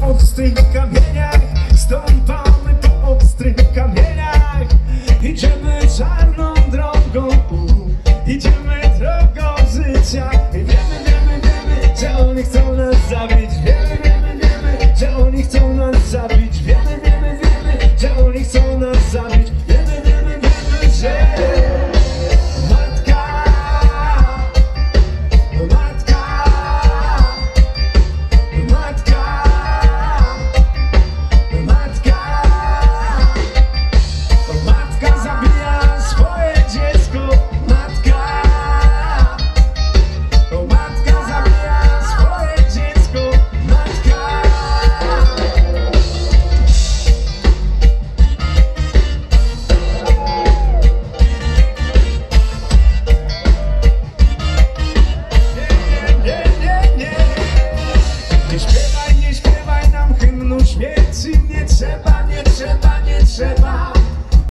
ostrych kamieniach, stąpamy po ostrych kamieniach. Idziemy czarną drogą, idziemy drogą życia. I wiemy, że oni chcą nas zabić. Wiemy, że oni chcą nas zabić. Wiemy, że oni chcą nas zabić. Wiemy, że matka, matka, matka, matka, matka zabija swoje dziecko. Matka, matka zabija swoje dziecko. Matka. Nie śpiewaj nam hymnu śmierci. Nie trzeba, nie trzeba, nie trzeba.